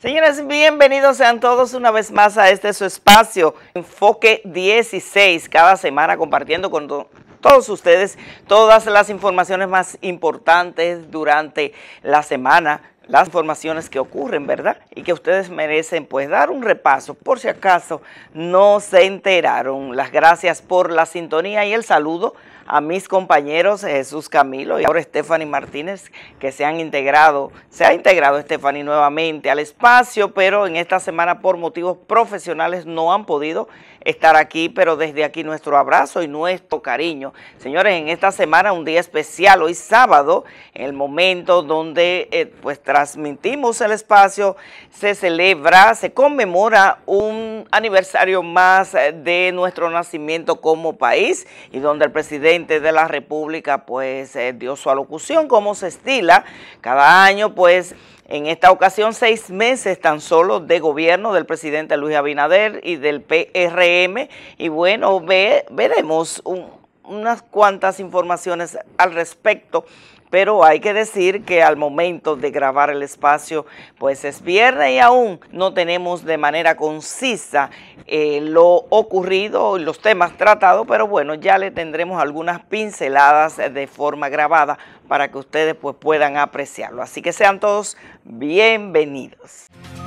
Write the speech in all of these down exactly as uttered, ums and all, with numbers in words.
Señores, bienvenidos sean todos una vez más a este su espacio, Enfoque dieciséis, cada semana compartiendo con to todos ustedes todas las informaciones más importantes durante la semana, las informaciones que ocurren, ¿verdad? Y que ustedes merecen pues dar un repaso por si acaso no se enteraron. Las gracias por la sintonía y el saludo a mis compañeros Jesús Camilo y ahora Stephanie Martínez, que se han integrado, se ha integrado Stephanie nuevamente al espacio, pero en esta semana por motivos profesionales no han podido estar aquí, pero desde aquí nuestro abrazo y nuestro cariño. Señores, en esta semana un día especial, hoy sábado, en el momento donde eh, pues transmitimos el espacio, se celebra, se conmemora un aniversario más de nuestro nacimiento como país y donde el presidente de la República pues eh, dio su alocución como se estila cada año, pues en esta ocasión seis meses tan solo de gobierno del presidente Luis Abinader y del P R M y bueno, ve, veremos un, unas cuantas informaciones al respecto. Pero hay que decir que al momento de grabar el espacio, pues es viernes y aún no tenemos de manera concisa eh, lo ocurrido y los temas tratados, pero bueno, ya le tendremos algunas pinceladas de forma grabada para que ustedes pues puedan apreciarlo. Así que sean todos bienvenidos.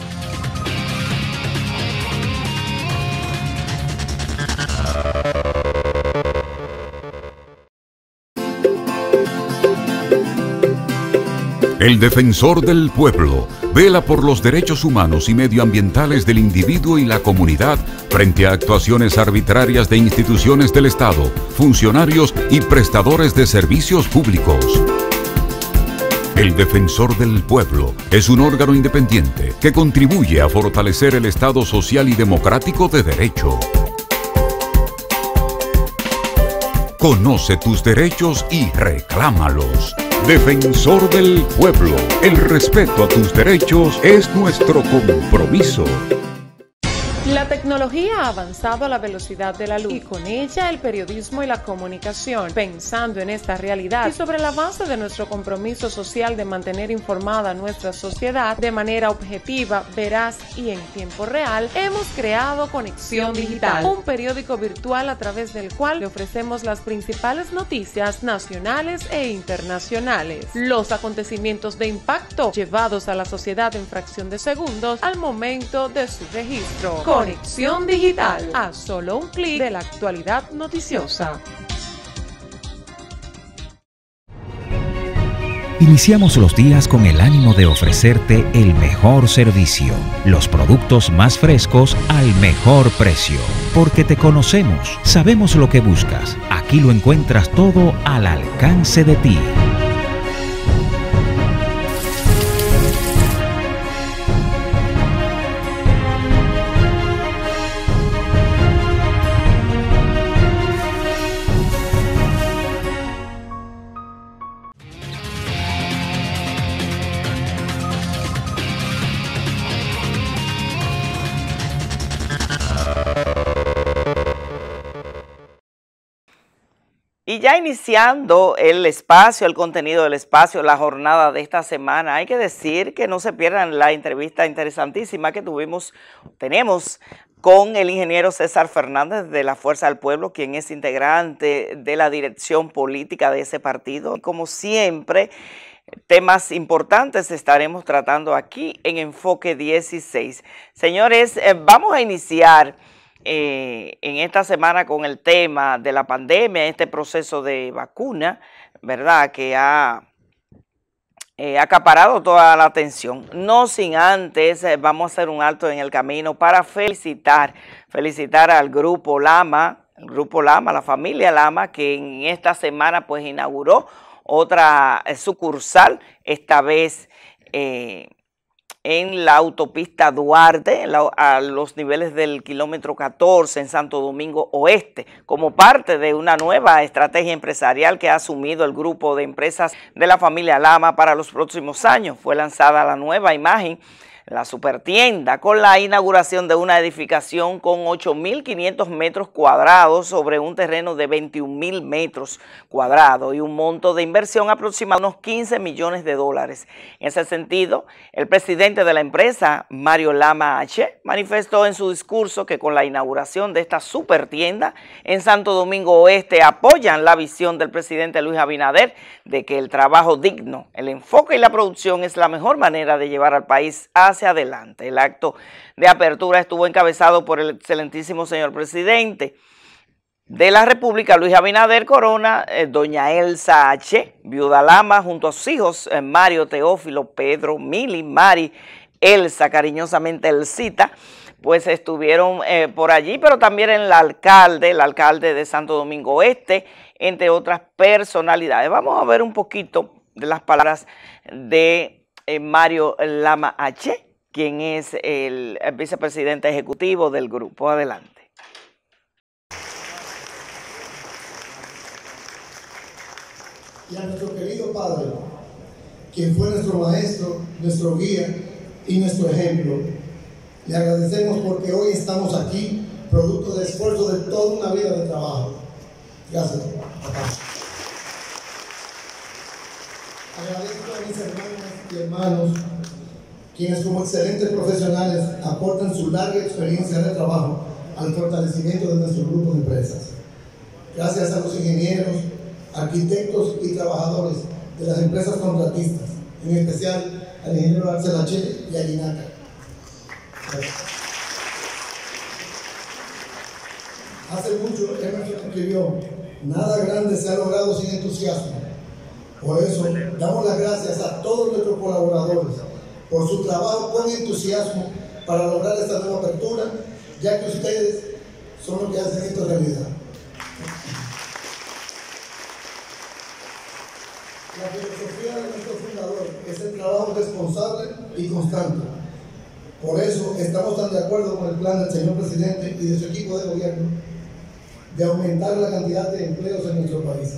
El defensor del pueblo vela por los derechos humanos y medioambientales del individuo y la comunidad frente a actuaciones arbitrarias de instituciones del Estado, funcionarios y prestadores de servicios públicos. El defensor del pueblo es un órgano independiente que contribuye a fortalecer el Estado social y democrático de derecho. Conoce tus derechos y reclámalos. Defensor del pueblo, el respeto a tus derechos es nuestro compromiso. La tecnología ha avanzado a la velocidad de la luz y con ella el periodismo y la comunicación. Pensando en esta realidad y sobre la base de nuestro compromiso social de mantener informada a nuestra sociedad de manera objetiva, veraz y en tiempo real, hemos creado Conexión Digital, un periódico virtual a través del cual le ofrecemos las principales noticias nacionales e internacionales, los acontecimientos de impacto llevados a la sociedad en fracción de segundos al momento de su registro. Conexión Digital, a solo un clic de la actualidad noticiosa. Iniciamos los días con el ánimo de ofrecerte el mejor servicio, los productos más frescos al mejor precio. Porque te conocemos, sabemos lo que buscas. Aquí lo encuentras todo al alcance de ti. Y ya iniciando el espacio, el contenido del espacio, la jornada de esta semana, hay que decir que no se pierdan la entrevista interesantísima que tuvimos, tenemos con el ingeniero César Fernández de la Fuerza del Pueblo, quien es integrante de la dirección política de ese partido. Como siempre, temas importantes estaremos tratando aquí en Enfoque dieciséis. Señores, eh, vamos a iniciar Eh, en esta semana con el tema de la pandemia, este proceso de vacuna, ¿verdad?, que ha eh, acaparado toda la atención. No sin antes, eh, vamos a hacer un alto en el camino para felicitar, felicitar al Grupo Lama, el Grupo Lama, la familia Lama, que en esta semana pues inauguró otra eh, sucursal, esta vez eh, en la autopista Duarte, en la, a los niveles del kilómetro catorce en Santo Domingo Oeste, como parte de una nueva estrategia empresarial que ha asumido el grupo de empresas de la familia Lama para los próximos años. Fue lanzada la nueva imagen la supertienda, con la inauguración de una edificación con ocho mil quinientos metros cuadrados sobre un terreno de veintiún mil metros cuadrados y un monto de inversión aproximado de unos quince millones de dólares. En ese sentido, el presidente de la empresa, Mario Lama H., manifestó en su discurso que con la inauguración de esta supertienda en Santo Domingo Oeste apoyan la visión del presidente Luis Abinader de que el trabajo digno, el enfoque y la producción es la mejor manera de llevar al país hacia hacia adelante. El acto de apertura estuvo encabezado por el excelentísimo señor presidente de la República, Luis Abinader Corona, eh, doña Elsa H., viuda Lama, junto a sus hijos eh, Mario, Teófilo, Pedro, Mili, Mari, Elsa, cariñosamente Elsita, pues estuvieron eh, por allí, pero también el alcalde, el alcalde de Santo Domingo Oeste, entre otras personalidades. Vamos a ver un poquito de las palabras de eh, Mario Lama H., quien es el vicepresidente ejecutivo del grupo. Adelante. Y a nuestro querido padre, quien fue nuestro maestro, nuestro guía y nuestro ejemplo, le agradecemos porque hoy estamos aquí, producto de esfuerzo de toda una vida de trabajo. Gracias, papá. Agradezco a mis hermanas y hermanos, quienes como excelentes profesionales aportan su larga experiencia de trabajo al fortalecimiento de nuestro grupo de empresas. Gracias a los ingenieros, arquitectos y trabajadores de las empresas contratistas, en especial al ingeniero Axel H. y a Linaca. Hace mucho Emerson escribió: nada grande se ha logrado sin entusiasmo. Por eso damos las gracias a todos nuestros colaboradores por su trabajo con entusiasmo para lograr esta nueva apertura, ya que ustedes son los que hacen esto realidad. La filosofía de nuestro fundador es el trabajo responsable y constante. Por eso estamos tan de acuerdo con el plan del señor presidente y de su equipo de gobierno de aumentar la cantidad de empleos en nuestro país.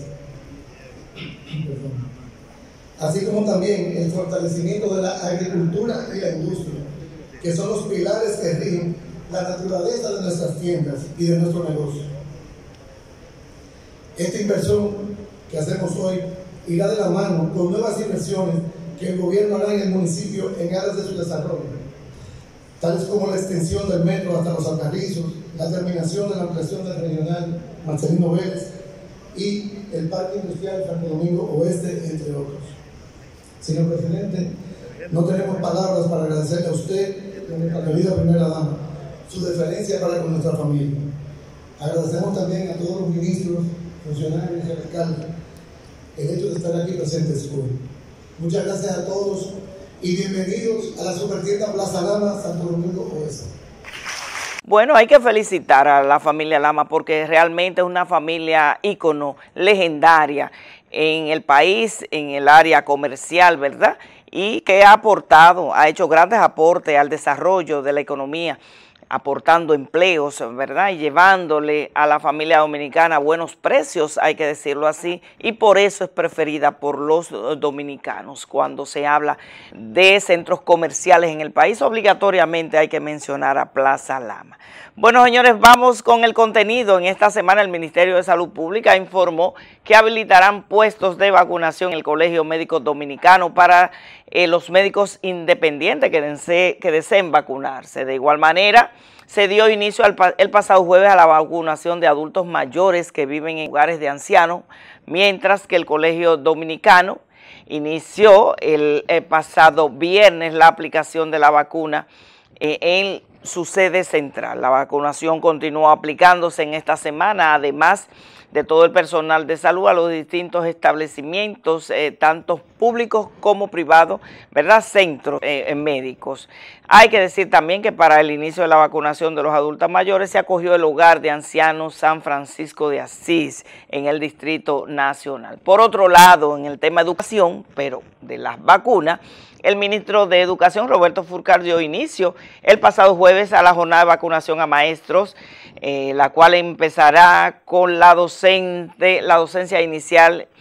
Así como también el fortalecimiento de la agricultura y la industria, que son los pilares que rigen la naturaleza de nuestras tiendas y de nuestro negocio. Esta inversión que hacemos hoy irá de la mano con nuevas inversiones que el gobierno hará en el municipio en aras de su desarrollo, tales como la extensión del metro hasta Los Alcarrizos, la terminación de la ampliación del regional Marcelino Vélez y el Parque Industrial Santo Domingo Oeste, entre otros. Señor presidente, no tenemos palabras para agradecerle a usted, a nuestra querida primera dama, su deferencia para con nuestra familia. Agradecemos también a todos los ministros, funcionarios y alcaldes el hecho de estar aquí presentes hoy. Muchas gracias a todos y bienvenidos a la supertienda Plaza Lama, Santo Domingo Oeste. Bueno, hay que felicitar a la familia Lama porque realmente es una familia ícono, legendaria en el país, en el área comercial, ¿verdad? Y que ha aportado, ha hecho grandes aportes al desarrollo de la economía, aportando empleos, ¿verdad? Y llevándole a la familia dominicana buenos precios, hay que decirlo así, y por eso es preferida por los dominicanos. Cuando se habla de centros comerciales en el país, obligatoriamente hay que mencionar a Plaza Lama. Bueno, señores, vamos con el contenido. En esta semana el Ministerio de Salud Pública informó que habilitarán puestos de vacunación en el Colegio Médico Dominicano para eh, los médicos independientes que, dese, que deseen vacunarse. De igual manera, se dio inicio al, el pasado jueves a la vacunación de adultos mayores que viven en lugares de ancianos, mientras que el Colegio Dominicano inició el, el pasado viernes la aplicación de la vacuna eh, en su sede central. La vacunación continuó aplicándose en esta semana, además de todo el personal de salud a los distintos establecimientos, eh, tanto públicos como privados, ¿verdad? Centros eh, médicos. Hay que decir también que para el inicio de la vacunación de los adultos mayores se acogió el Hogar de Ancianos San Francisco de Asís en el Distrito Nacional. Por otro lado, en el tema de educación, pero de las vacunas, el ministro de Educación, Roberto Fulcar, dio inicio el pasado jueves a la jornada de vacunación a maestros, eh, la cual empezará con la, docente, la docencia inicial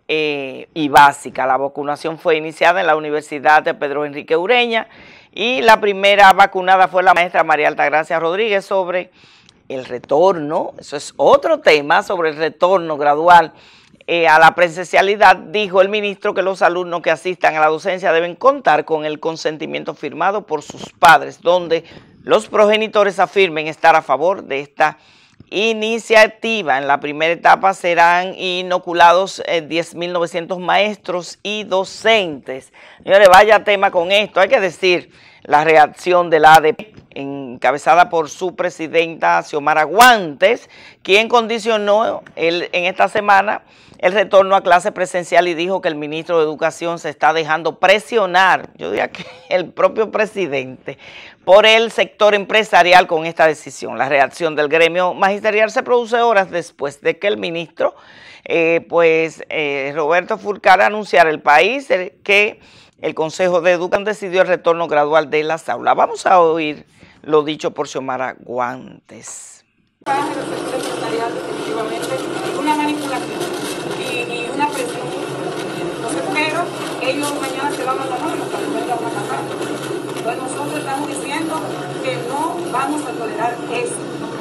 eh, y básica. La vacunación fue iniciada en la Universidad de Pedro Enrique Ureña y la primera vacunada fue la maestra María Altagracia Rodríguez sobre el retorno, eso es otro tema, sobre el retorno gradual eh, a la presencialidad. Dijo el ministro que los alumnos que asistan a la docencia deben contar con el consentimiento firmado por sus padres, donde los progenitores afirmen estar a favor de esta iniciativa. En la primera etapa serán inoculados eh, diez mil novecientos maestros y docentes. Señores, vaya tema con esto. Hay que decir la reacción de la A D P, encabezada por su presidenta Xiomara Guantes, quien condicionó el, en esta semana el retorno a clase presencial y dijo que el ministro de Educación se está dejando presionar, yo diría que el propio presidente, por el sector empresarial con esta decisión. La reacción del gremio magisterial se produce horas después de que el ministro, eh, pues eh, Roberto Fulcar, anunciara al país eh, que el Consejo de Educación decidió el retorno gradual de las aulas. Vamos a oír lo dicho por Xiomara Guantes. Definitivamente una manipulación y, y una presión. Entonces, pero ellos mañana se van a la norma para poder a trabajar. Entonces nosotros estamos diciendo que no vamos a tolerar eso.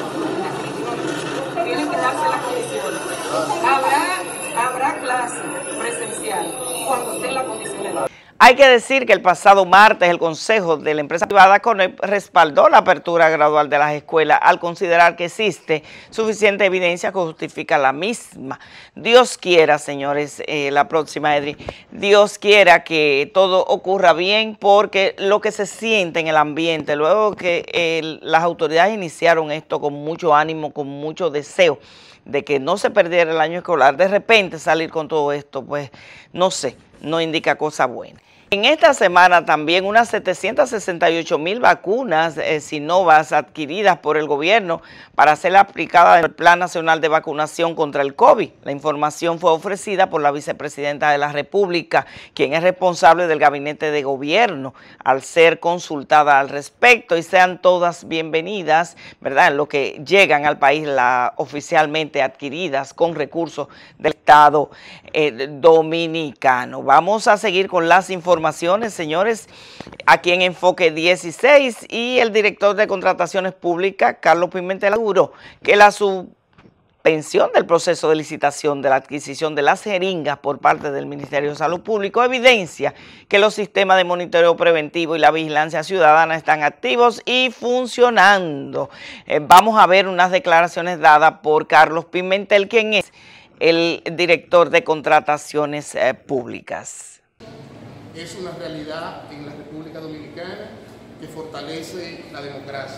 Tienen que darse las condiciones. Habrá, habrá clase presencial cuando esté en la condición de la. Hay que decir que el pasado martes el Consejo de la Empresa Privada CONEP respaldó la apertura gradual de las escuelas al considerar que existe suficiente evidencia que justifica la misma. Dios quiera, señores, eh, la próxima, Edri, Dios quiera que todo ocurra bien, porque lo que se siente en el ambiente, luego que eh, las autoridades iniciaron esto con mucho ánimo, con mucho deseo de que no se perdiera el año escolar, de repente salir con todo esto, pues no sé, no indica cosa buena. En esta semana también unas setecientas sesenta y ocho mil vacunas eh, Sinovac adquiridas por el gobierno para ser aplicadas en el Plan Nacional de Vacunación contra el COVID. La información fue ofrecida por la vicepresidenta de la República, quien es responsable del gabinete de gobierno, al ser consultada al respecto, y sean todas bienvenidas, ¿verdad?, en lo que llegan al país la, oficialmente adquiridas con recursos del Estado eh, dominicano. Vamos a seguir con las informaciones. Informaciones, señores, aquí en Enfoque dieciséis, y el director de Contrataciones Públicas, Carlos Pimentel, aseguró que la suspensión del proceso de licitación de la adquisición de las jeringas por parte del Ministerio de Salud Pública evidencia que los sistemas de monitoreo preventivo y la vigilancia ciudadana están activos y funcionando. Eh, vamos a ver unas declaraciones dadas por Carlos Pimentel, quien es el director de Contrataciones eh, Públicas. Es una realidad en la República Dominicana que fortalece la democracia.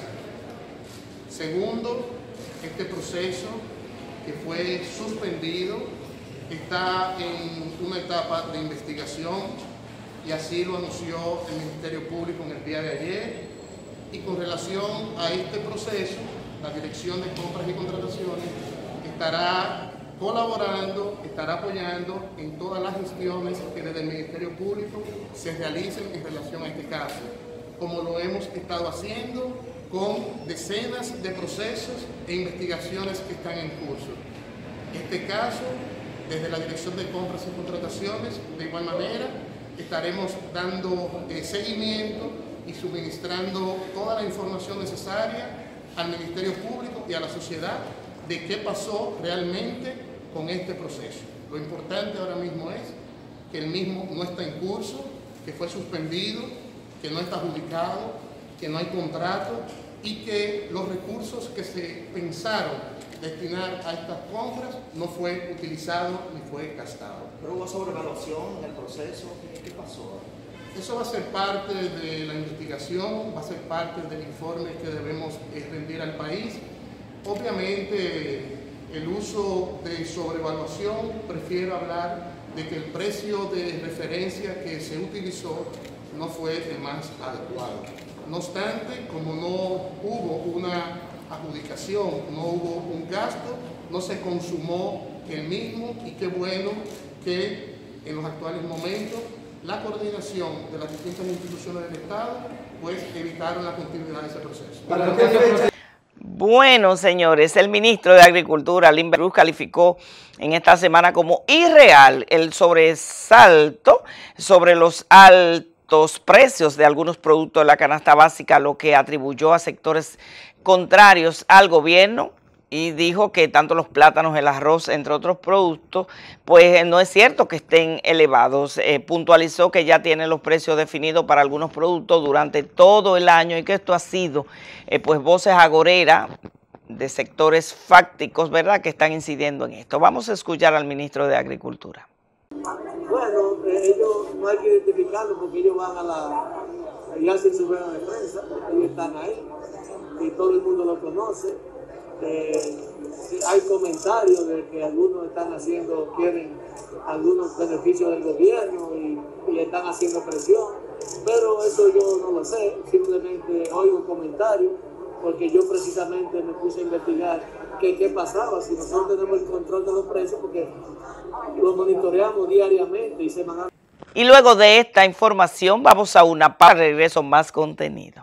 Segundo, este proceso que fue suspendido está en una etapa de investigación y así lo anunció el Ministerio Público en el día de ayer. Y con relación a este proceso, la Dirección de Compras y Contrataciones estará colaborando, estará apoyando en todas las gestiones que desde el Ministerio Público se realicen en relación a este caso, como lo hemos estado haciendo con decenas de procesos e investigaciones que están en curso. Este caso, desde la Dirección de Compras y Contrataciones, de igual manera, estaremos dando eh, seguimiento y suministrando toda la información necesaria al Ministerio Público y a la sociedad de qué pasó realmente con este proceso. Lo importante ahora mismo es que el mismo no está en curso, que fue suspendido, que no está adjudicado, que no hay contrato y que los recursos que se pensaron destinar a estas compras no fue utilizado ni fue gastado. ¿Pero hubo sobrevaluación en el proceso? ¿Qué pasó? Eso va a ser parte de la investigación, va a ser parte del informe que debemos rendir al país. Obviamente, el uso de sobrevaluación, prefiero hablar de que el precio de referencia que se utilizó no fue el más adecuado. No obstante, como no hubo una adjudicación, no hubo un gasto, no se consumó el mismo, y qué bueno que en los actuales momentos la coordinación de las distintas instituciones del Estado pues evitaron la continuidad de ese proceso. Bueno, señores, el ministro de Agricultura, Limber Cruz, calificó en esta semana como irreal el sobresalto sobre los altos precios de algunos productos de la canasta básica, lo que atribuyó a sectores contrarios al gobierno, y dijo que tanto los plátanos, el arroz, entre otros productos, pues no es cierto que estén elevados. Eh, puntualizó que ya tienen los precios definidos para algunos productos durante todo el año y que esto ha sido eh, pues voces agoreras de sectores fácticos, ¿verdad?, que están incidiendo en esto. Vamos a escuchar al ministro de Agricultura. Bueno, eh, ellos no hay que identificarlos porque ellos van a la... y hacen su rueda de prensa, ellos están ahí y todo el mundo lo conoce. Eh, hay comentarios de que algunos están haciendo, quieren algunos beneficios del gobierno y, y están haciendo presión, pero eso yo no lo sé, simplemente oigo comentarios porque yo precisamente me puse a investigar qué, qué pasaba, si nosotros tenemos el control de los precios porque lo monitoreamos diariamente y semanalmente. Y luego de esta información vamos a una para regreso más contenido.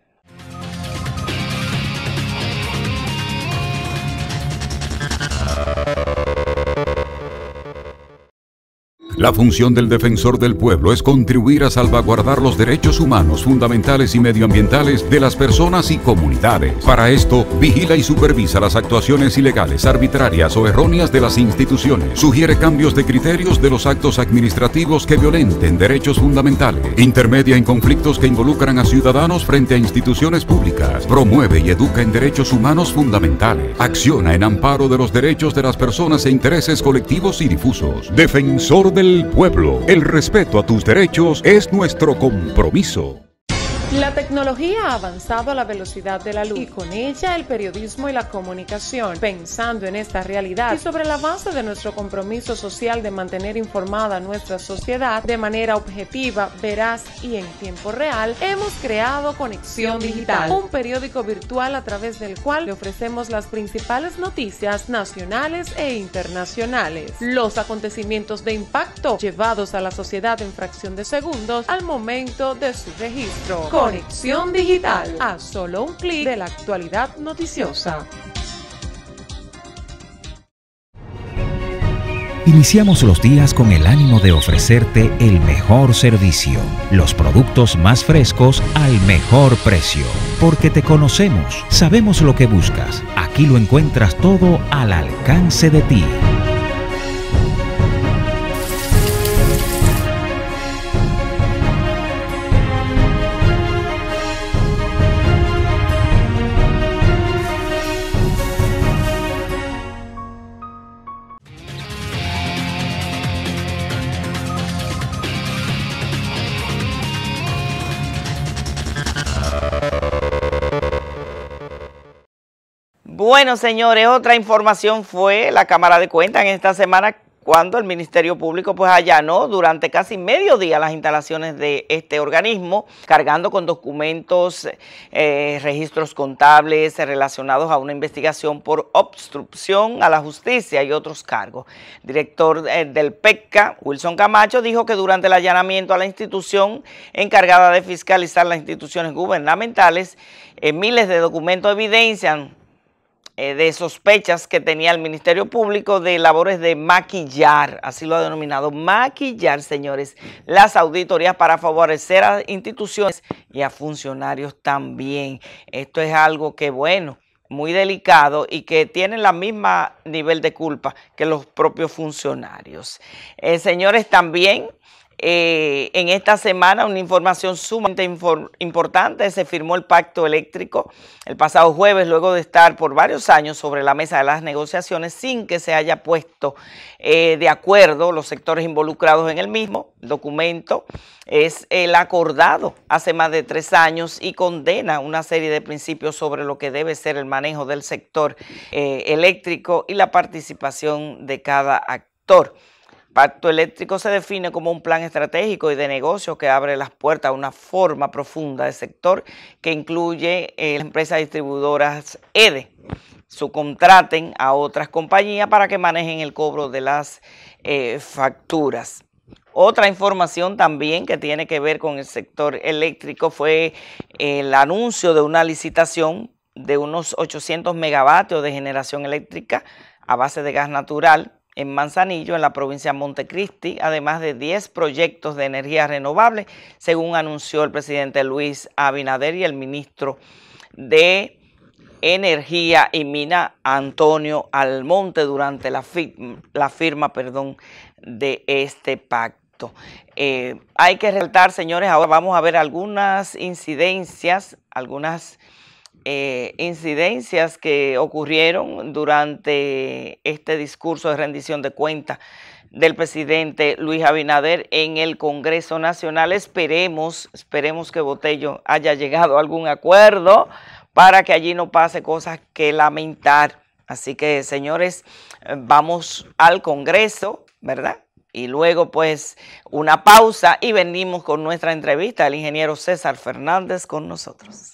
La función del defensor del pueblo es contribuir a salvaguardar los derechos humanos fundamentales y medioambientales de las personas y comunidades. Para esto, vigila y supervisa las actuaciones ilegales, arbitrarias o erróneas de las instituciones. Sugiere cambios de criterios de los actos administrativos que violenten derechos fundamentales. Intermedia en conflictos que involucran a ciudadanos frente a instituciones públicas. Promueve y educa en derechos humanos fundamentales. Acciona en amparo de los derechos de las personas e intereses colectivos y difusos. Defensor del El pueblo, el respeto a tus derechos es nuestro compromiso. La tecnología ha avanzado a la velocidad de la luz y con ella el periodismo y la comunicación. Pensando en esta realidad y sobre la base de nuestro compromiso social de mantener informada a nuestra sociedad de manera objetiva, veraz y en tiempo real, hemos creado Conexión Digital, un periódico virtual a través del cual le ofrecemos las principales noticias nacionales e internacionales, los acontecimientos de impacto llevados a la sociedad en fracción de segundos al momento de su registro. Conexión Digital, a solo un clic de la actualidad noticiosa. Iniciamos los días con el ánimo de ofrecerte el mejor servicio, los productos más frescos al mejor precio. Porque te conocemos, sabemos lo que buscas. Aquí lo encuentras todo al alcance de ti. Bueno, señores, otra información fue la Cámara de Cuentas en esta semana cuando el Ministerio Público pues allanó durante casi medio día las instalaciones de este organismo, cargando con documentos, eh, registros contables relacionados a una investigación por obstrucción a la justicia y otros cargos. Director eh, del P E C A, Wilson Camacho, dijo que durante el allanamiento a la institución encargada de fiscalizar las instituciones gubernamentales, eh, miles de documentos evidencian de sospechas que tenía el Ministerio Público de labores de maquillar, así lo ha denominado, maquillar, señores, las auditorías para favorecer a instituciones y a funcionarios también. Esto es algo que, bueno, muy delicado y que tiene la misma nivel de culpa que los propios funcionarios. Eh, señores, también Eh, en esta semana una información sumamente importante: se firmó el pacto eléctrico el pasado jueves, luego de estar por varios años sobre la mesa de las negociaciones sin que se haya puesto eh, de acuerdo los sectores involucrados en el mismo. El documento es el acordado hace más de tres años y condena una serie de principios sobre lo que debe ser el manejo del sector eh, eléctrico y la participación de cada actor. Pacto Eléctrico se define como un plan estratégico y de negocio que abre las puertas a una forma profunda de sector que incluye eh, las empresas distribuidoras E D E, subcontraten a otras compañías para que manejen el cobro de las eh, facturas. Otra información también que tiene que ver con el sector eléctrico fue el anuncio de una licitación de unos ochocientos megavatios de generación eléctrica a base de gas natural en Manzanillo, en la provincia de Montecristi, además de diez proyectos de energía renovable, según anunció el presidente Luis Abinader y el ministro de Energía y Mina, Antonio Almonte, durante la firma, la firma perdón, de este pacto. Eh, hay que resaltar, señores, ahora vamos a ver algunas incidencias, algunas eh, incidencias que ocurrieron durante este discurso de rendición de cuentas del presidente Luis Abinader en el Congreso Nacional. Esperemos, esperemos que Botello haya llegado a algún acuerdo para que allí no pase cosas que lamentar. Así que, señores, vamos al Congreso, ¿verdad? Y luego, pues, una pausa y venimos con nuestra entrevista. El ingeniero César Fernández con nosotros.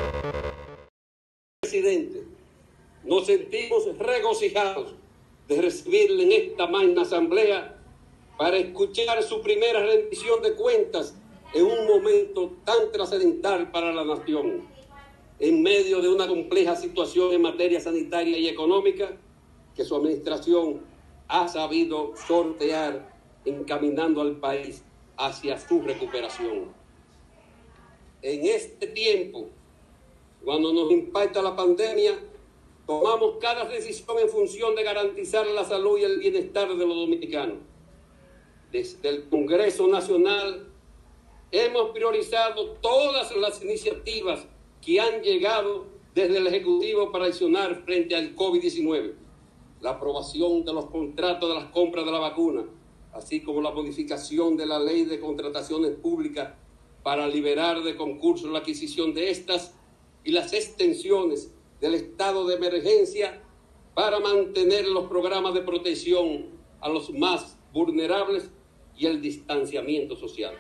Presidente, nos sentimos regocijados de recibirle en esta magna asamblea para escuchar su primera rendición de cuentas en un momento tan trascendental para la nación. En medio de una compleja situación en materia sanitaria y económica que su administración ha sabido sortear, encaminando al país hacia su recuperación. En este tiempo, cuando nos impacta la pandemia, tomamos cada decisión en función de garantizar la salud y el bienestar de los dominicanos. Desde el Congreso Nacional hemos priorizado todas las iniciativas que han llegado desde el Ejecutivo para accionar frente al COVID diecinueve. La aprobación de los contratos de las compras de la vacuna, así como la modificación de la ley de contrataciones públicas para liberar de concurso la adquisición de estas y las extensiones del estado de emergencia para mantener los programas de protección a los más vulnerables y el distanciamiento social.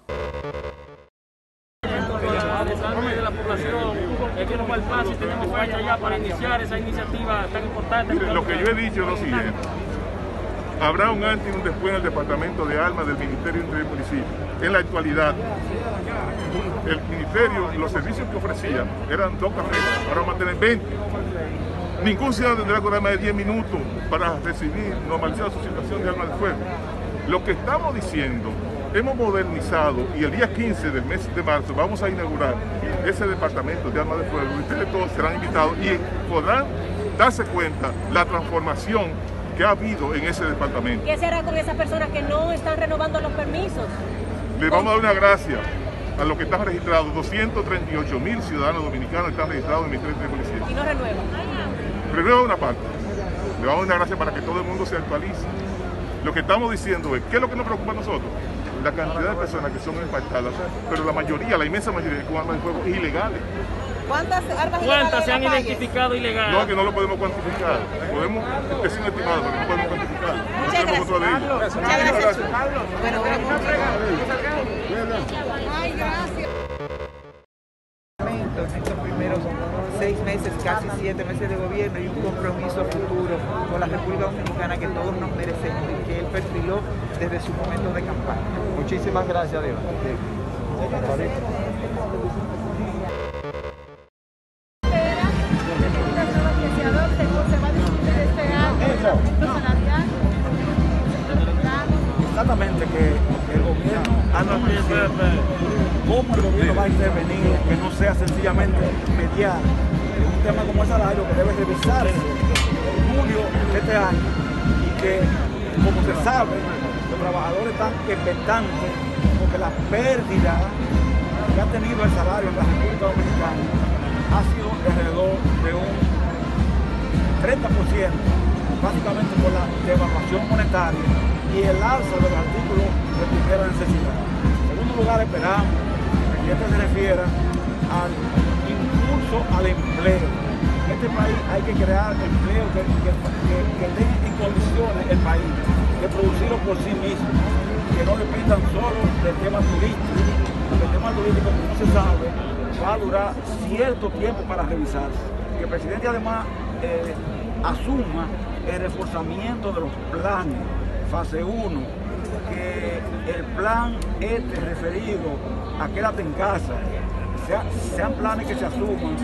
De la población, es que no va el paso y tenemos fecha ya para iniciar esa iniciativa tan importante. Mire, lo que yo he dicho es lo siguiente: habrá un antes y un después en el Departamento de Armas del Ministerio Interior y Municipio. En la actualidad, el Ministerio, los servicios que ofrecía eran dos carreras, ahora vamos a tener veinte. Ningún ciudadano tendrá que durar más de diez minutos para recibir, normalizar su situación de arma de fuego. Lo que estamos diciendo, hemos modernizado y el día quince del mes de marzo vamos a inaugurar ese departamento de armas de fuego. Ustedes todos serán invitados y podrán darse cuenta la transformación que ha habido en ese departamento. ¿Qué se hará con esas personas que no están renovando los permisos? Le vamos a dar una gracia a los que están registrados. doscientos treinta y ocho mil ciudadanos dominicanos están registrados en el Ministerio de Policía. ¿Y no renuevan? Renueva una parte. Le vamos a dar una gracia para que todo el mundo se actualice. Lo que estamos diciendo es, ¿qué es lo que nos preocupa a nosotros? La cantidad de personas que son impactadas, pero la mayoría, la inmensa mayoría, con armas de fuego ilegales. ¿Cuántas armas ¿Cuántas se han identificado ilegales? No, que no lo podemos cuantificar. Podemos, es un estimado, pero no podemos cuantificar. Muchas no gracias. gracias. Muchas gracias. Bueno, gracias. Ay, gracias. En estos primeros seis meses, casi siete meses de gobierno y un compromiso futuro con la República Dominicana que todos nos merecemos y que él perfiló desde su momento de campaña. Muchísimas gracias, Dios. Exactamente, que el gobierno cómo el gobierno va a intervenir, que no sea sencillamente mediar un tema como el salario que debe revisarse en julio de este año y que, como se sabe, los trabajadores están expectantes porque la pérdida que ha tenido el salario en la República Dominicana ha sido alrededor de un treinta por ciento, básicamente por la devaluación monetaria y el alza de los artículos de primera necesidad. En segundo lugar, esperamos que esto se refiera al impulso al empleo. En este país hay que crear empleo que, que, que, que tenga en condiciones el país de producirlo por sí mismo, que no dependan solo del tema turístico, porque el tema turístico, como se sabe, va a durar cierto tiempo para revisarse. Que el presidente además eh, asuma el reforzamiento de los planes fase uno, que el plan este referido a quédate en casa, sea, sean planes que se asuman de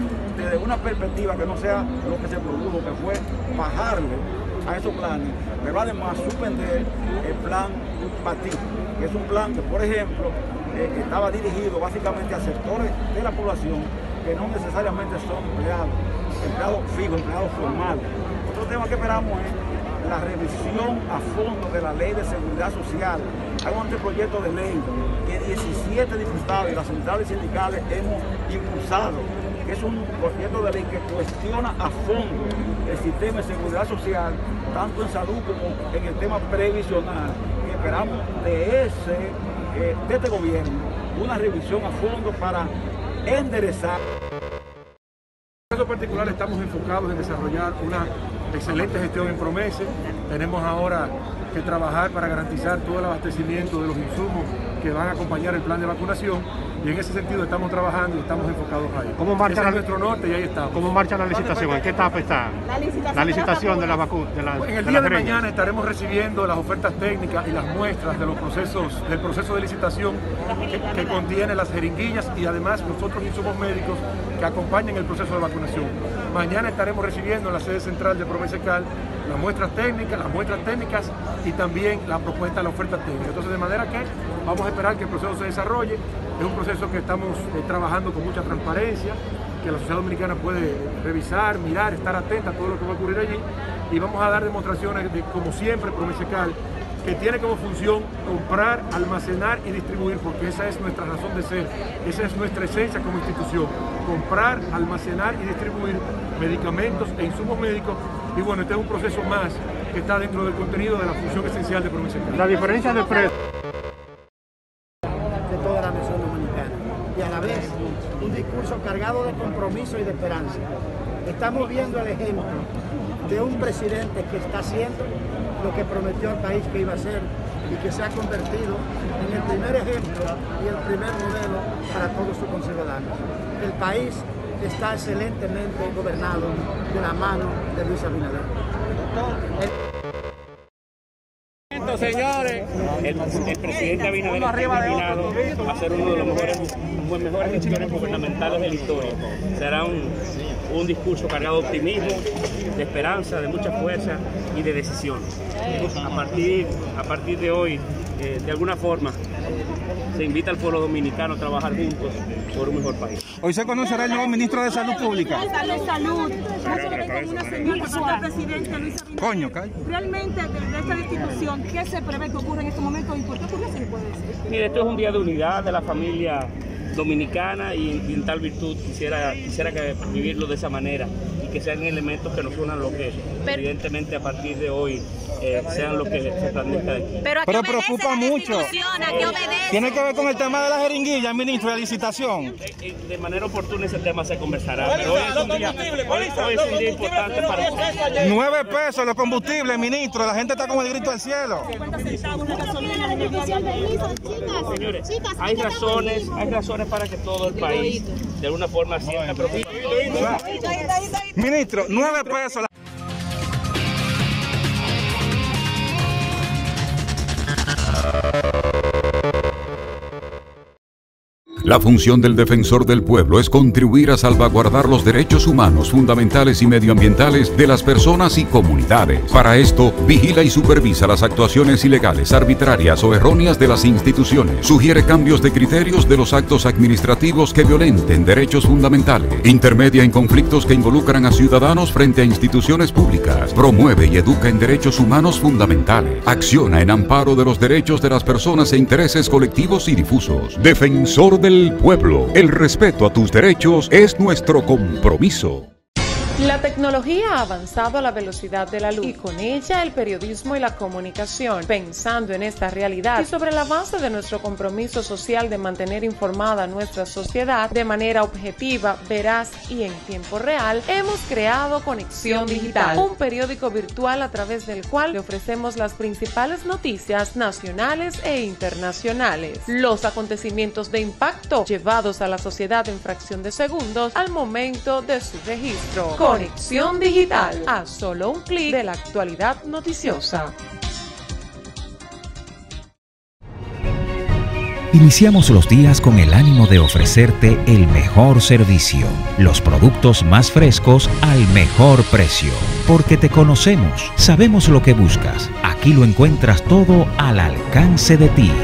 desde una perspectiva que no sea lo que se produjo, que fue bajarle a esos planes, pero además suspender el plan PATI, que es un plan que, por ejemplo, eh, estaba dirigido básicamente a sectores de la población que no necesariamente son empleados, empleados fijos, empleados formales. Otro tema que esperamos es la revisión a fondo de la Ley de Seguridad Social. Hay un anteproyecto de ley que diecisiete diputados y las centrales sindicales hemos impulsado, que es un proyecto de ley que cuestiona a fondo el sistema de seguridad social, tanto en salud como en el tema previsional. Y esperamos de, ese, eh, de este gobierno una revisión a fondo para enderezar. En caso particular estamos enfocados en desarrollar una excelente gestión en Promese. Tenemos ahora que trabajar para garantizar todo el abastecimiento de los insumos que van a acompañar el plan de vacunación, y en ese sentido estamos trabajando y estamos enfocados ahí. ¿Cómo marcha Ese la... es nuestro norte y ahí estamos. ¿Cómo marcha la licitación? ¿En qué etapa está? La licitación, la licitación de la vacuna. La, en el de día la de mañana estaremos recibiendo las ofertas técnicas y las muestras de los procesos, del proceso de licitación que, que contiene las jeringuillas y además los otros insumos médicos que acompañan el proceso de vacunación. Mañana estaremos recibiendo en la sede central de Promesecal las muestras técnicas, las muestras técnicas y también la propuesta de la oferta técnica. Entonces, de manera que vamos a esperar que el proceso se desarrolle. Es un proceso que estamos eh, trabajando con mucha transparencia, que la sociedad dominicana puede revisar, mirar, estar atenta a todo lo que va a ocurrir allí, y vamos a dar demostraciones de, como siempre, Promesecal, que tiene como función comprar, almacenar y distribuir, porque esa es nuestra razón de ser, esa es nuestra esencia como institución, comprar, almacenar y distribuir medicamentos e insumos médicos. Y bueno, este es un proceso más que está dentro del contenido de la función esencial de Promesecal. La diferencia de precio de toda la nación dominicana y a la vez un discurso cargado de compromiso y de esperanza. Estamos viendo el ejemplo de un presidente que está haciendo lo que prometió al país que iba a hacer y que se ha convertido en el primer ejemplo y el primer modelo para todos sus conciudadanos. El país está excelentemente gobernado de la mano de Luis Abinader. El... Señores, el, el presidente Abinader está destinado a ser uno de los mejores, los mejores gestores gubernamentales de la historia. Será un, un discurso cargado de optimismo, de esperanza, de mucha fuerza y de decisión. A partir, a partir de hoy, eh, de alguna forma, se invita al pueblo dominicano a trabajar juntos por un mejor país. Hoy se conocerá el nuevo ministro de Salud Pública. De salud. Una señal del presidente Luis Abinader. Coño, ¿qué? Realmente, de esta institución, ¿qué se prevé que ocurra en estos momentos y por qué ocurre, se le puede decir? Mire, esto es un día de unidad de la familia dominicana y, y en tal virtud quisiera, quisiera que vivirlo de esa manera y que sean elementos que nos unan, lo que Pero, evidentemente a partir de hoy eh, sean lo que se transmita de aquí. Pero, Pero preocupa mucho. Tiene que ver con el tema de la jeringuilla, ministro, de la licitación. De, de manera oportuna ese tema se conversará. Pero hoy es un día, hoy, hoy es un día importante para nosotros. Nueve pesos los combustibles, ministro. La gente está como el grito al cielo. Señores, hay razones, hay razones para que todo el país de alguna forma sienta preocupación. Ministro, nueve pesos. La función del defensor del pueblo es contribuir a salvaguardar los derechos humanos fundamentales y medioambientales de las personas y comunidades. Para esto, vigila y supervisa las actuaciones ilegales, arbitrarias o erróneas de las instituciones. Sugiere cambios de criterios de los actos administrativos que violenten derechos fundamentales. Intermedia en conflictos que involucran a ciudadanos frente a instituciones públicas. Promueve y educa en derechos humanos fundamentales. Acciona en amparo de los derechos de las personas e intereses colectivos y difusos. Defensor del El pueblo. El respeto a tus derechos es nuestro compromiso. La tecnología ha avanzado a la velocidad de la luz y con ella el periodismo y la comunicación. Pensando en esta realidad y sobre la base de nuestro compromiso social de mantener informada a nuestra sociedad de manera objetiva, veraz y en tiempo real, hemos creado Conexión Digital, un periódico virtual a través del cual le ofrecemos las principales noticias nacionales e internacionales, los acontecimientos de impacto llevados a la sociedad en fracción de segundos al momento de su registro. Conexión Digital, a solo un clic de la actualidad noticiosa. Iniciamos los días con el ánimo de ofrecerte el mejor servicio, los productos más frescos al mejor precio. Porque te conocemos, sabemos lo que buscas. Aquí lo encuentras todo al alcance de ti.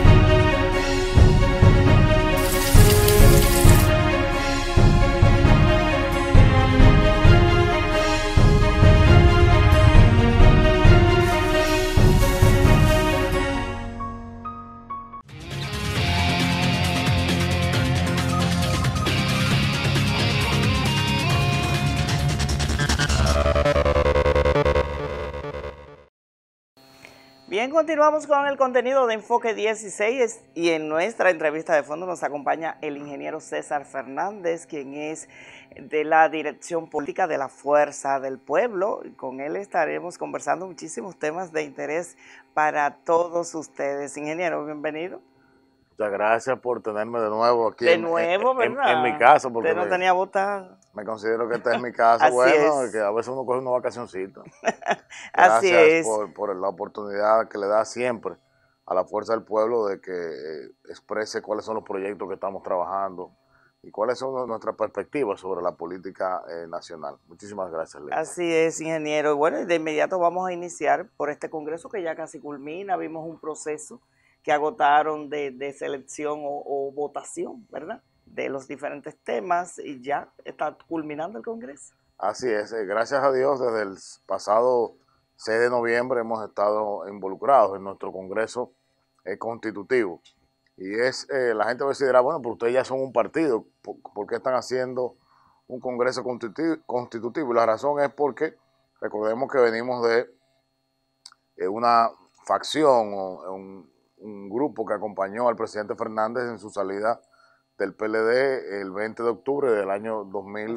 Bien, continuamos con el contenido de Enfoque dieciséis y en nuestra entrevista de fondo nos acompaña el ingeniero César Fernández, quien es de la Dirección Política de la Fuerza del Pueblo. Con él estaremos conversando muchísimos temas de interés para todos ustedes. Ingeniero, bienvenido. Muchas gracias por tenerme de nuevo aquí. De en, nuevo, en, ¿verdad? En, en mi casa. Porque usted no me, tenía votado. Me considero que esta es mi casa. Así bueno, es. Que a veces uno coge una vacacioncita. Así Gracias es. por, por la oportunidad que le da siempre a la Fuerza del Pueblo de que eh, exprese cuáles son los proyectos que estamos trabajando y cuáles son nuestras perspectivas sobre la política eh, nacional. Muchísimas gracias, Ley. Así es, ingeniero. Bueno, de inmediato vamos a iniciar por este congreso que ya casi culmina. Vimos un proceso que agotaron de, de selección o, o votación, ¿verdad?, de los diferentes temas y ya está culminando el congreso. Así es, eh, gracias a Dios desde el pasado seis de noviembre hemos estado involucrados en nuestro congreso eh, constitutivo. Y es, eh, la gente va a decir, bueno, pero ustedes ya son un partido, ¿por, ¿por qué están haciendo un congreso constitutivo, constitutivo? Y la razón es porque recordemos que venimos de eh, una facción o un, un grupo que acompañó al presidente Fernández en su salida del P L D el veinte de octubre del año dos mil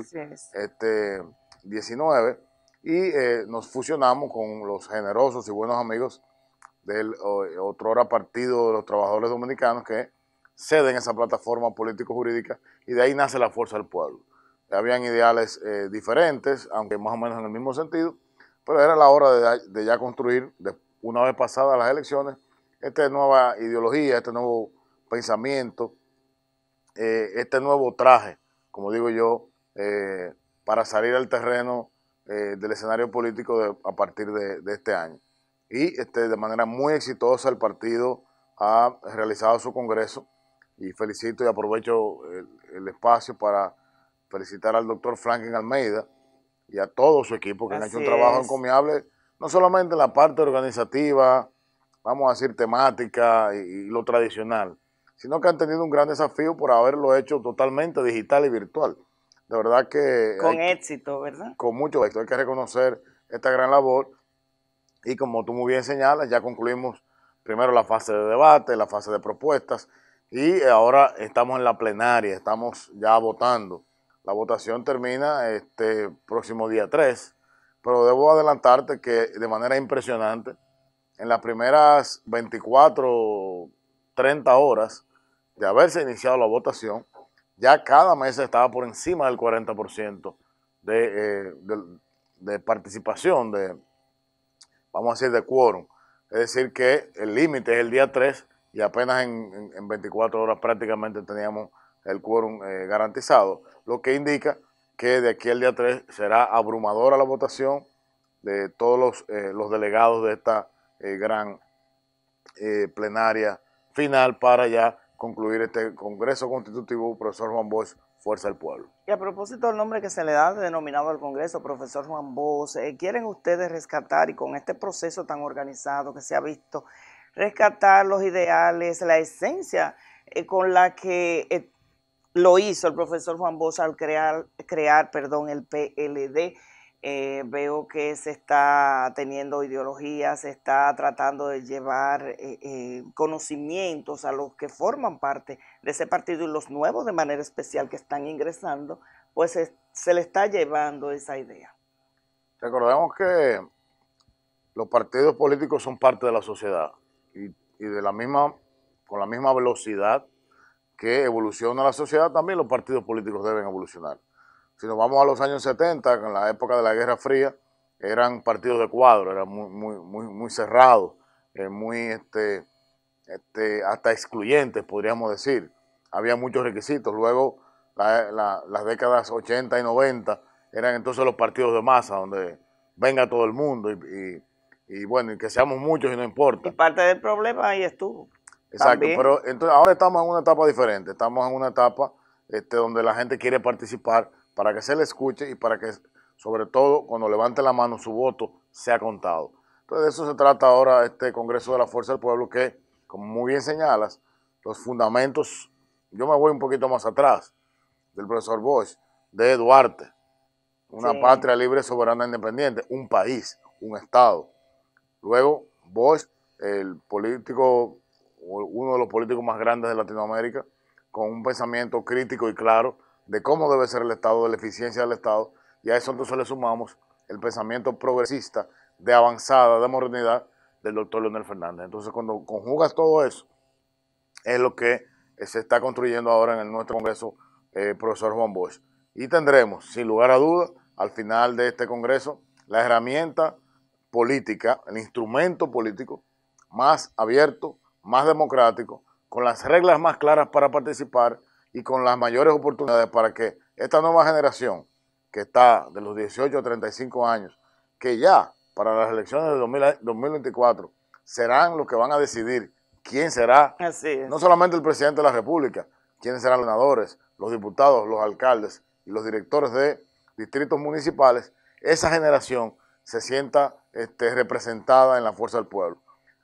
diecinueve y eh, nos fusionamos con los generosos y buenos amigos del otrora Partido de los Trabajadores Dominicanos que ceden esa plataforma político-jurídica y de ahí nace la Fuerza del Pueblo. Habían ideales eh, diferentes, aunque más o menos en el mismo sentido, pero era la hora de, de ya construir, de, una vez pasadas las elecciones, esta nueva ideología, este nuevo pensamiento, Eh, este nuevo traje, como digo yo, eh, para salir al terreno eh, del escenario político de, a partir de, de este año. Y este, de manera muy exitosa el partido ha realizado su congreso y felicito y aprovecho el, el espacio para felicitar al doctor Franklin Almeida y a todo su equipo que Así han hecho un trabajo es. encomiable, no solamente en la parte organizativa, vamos a decir temática y, y lo tradicional, sino que han tenido un gran desafío por haberlo hecho totalmente digital y virtual. De verdad que... Con hay, éxito, ¿verdad? Con mucho éxito. Hay que reconocer esta gran labor y como tú muy bien señalas, ya concluimos primero la fase de debate, la fase de propuestas y ahora estamos en la plenaria, estamos ya votando. La votación termina este próximo día tres, pero debo adelantarte que de manera impresionante, en las primeras veinticuatro, treinta horas de haberse iniciado la votación, ya cada mesa estaba por encima del cuarenta por ciento de, eh, de, de participación, de, vamos a decir, de quórum. Es decir, que el límite es el día tres y apenas en, en, en veinticuatro horas prácticamente teníamos el quórum eh, garantizado, lo que indica que de aquí al día tres será abrumadora la votación de todos los, eh, los delegados de esta eh, gran eh, plenaria final para ya concluir este Congreso Constitutivo, profesor Juan Bosch, Fuerza del Pueblo. Y a propósito del nombre que se le da denominado al Congreso, profesor Juan Bosch, eh, ¿quieren ustedes rescatar y con este proceso tan organizado que se ha visto, rescatar los ideales, la esencia eh, con la que eh, lo hizo el profesor Juan Bosch al crear, crear perdón, el P L D? Eh, veo que se está teniendo ideología, se está tratando de llevar eh, eh, conocimientos a los que forman parte de ese partido y los nuevos de manera especial que están ingresando, pues es, se le está llevando esa idea. Recordemos que los partidos políticos son parte de la sociedad y, y de la misma, con la misma velocidad que evoluciona la sociedad, también los partidos políticos deben evolucionar. Si nos vamos a los años setenta, en la época de la Guerra Fría, eran partidos de cuadro, eran muy, muy, muy, muy cerrados, eh, muy este, este, hasta excluyentes, podríamos decir. Había muchos requisitos. Luego, la, la, las décadas ochenta y noventa eran entonces los partidos de masa, donde venga todo el mundo y, y, y bueno, y que seamos muchos y no importa. Y parte del problema ahí estuvo. Exacto, También. pero entonces ahora estamos en una etapa diferente. Estamos en una etapa este, donde la gente quiere participar para que se le escuche y para que, sobre todo, cuando levante la mano, su voto sea contado. Entonces, de eso se trata ahora este Congreso de la Fuerza del Pueblo, que, como muy bien señalas, los fundamentos, yo me voy un poquito más atrás, del profesor Bosch, de Duarte, una Sí. patria libre, soberana, independiente, un país, un Estado. Luego, Bosch, el político, uno de los políticos más grandes de Latinoamérica, con un pensamiento crítico y claro de cómo debe ser el Estado, de la eficiencia del Estado, y a eso entonces le sumamos el pensamiento progresista, de avanzada, de modernidad, del doctor Leonel Fernández. Entonces, cuando conjugas todo eso, es lo que se está construyendo ahora en el nuestro Congreso, eh, profesor Juan Bosch. Y tendremos, sin lugar a dudas, al final de este Congreso, la herramienta política, el instrumento político más abierto, más democrático, con las reglas más claras para participar y con las mayores oportunidades para que esta nueva generación, que está de los dieciocho a treinta y cinco años, que ya para las elecciones de dos mil veinticuatro serán los que van a decidir quién será, Así es. no solamente el presidente de la República, quiénes serán los senadores, los diputados, los alcaldes y los directores de distritos municipales, esa generación se sienta este, representada en la fuerza del pueblo.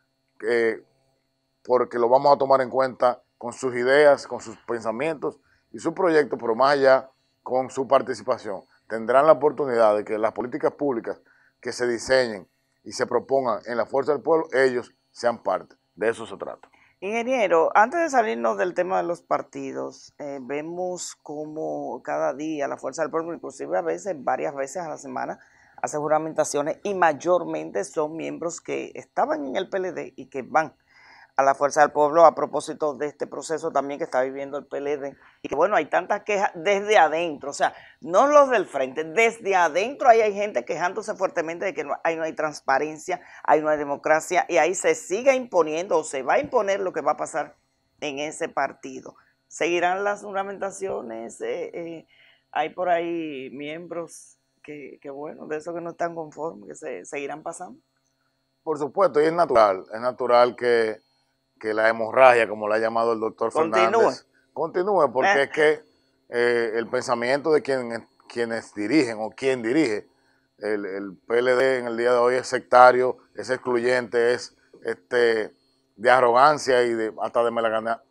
Eh, porque lo vamos a tomar en cuenta con sus ideas, con sus pensamientos y sus proyectos, pero más allá con su participación. Tendrán la oportunidad de que las políticas públicas que se diseñen y se propongan en la fuerza del pueblo, ellos sean parte. De eso se trata. Ingeniero, antes de salirnos del tema de los partidos, eh, vemos como cada día la Fuerza del Pueblo, inclusive a veces, varias veces a la semana, hace juramentaciones y mayormente son miembros que estaban en el P L D y que van a la Fuerza del Pueblo a propósito de este proceso también que está viviendo el P L D. Y que bueno, hay tantas quejas desde adentro, o sea, no los del frente, desde adentro ahí hay gente quejándose fuertemente de que no, ahí no hay transparencia, ahí no hay democracia y ahí se sigue imponiendo o se va a imponer lo que va a pasar en ese partido. ¿Seguirán las juramentaciones? Eh, eh, hay por ahí miembros que, que bueno, de esos que no están conformes, que se seguirán pasando. Por supuesto, y es natural, es natural que que la hemorragia, como la ha llamado el doctor Fernández, continúe, porque eh. es que eh, el pensamiento de quien, quienes dirigen o quien dirige el, el P L D en el día de hoy es sectario, es excluyente, es este de arrogancia y de hasta de, melagana,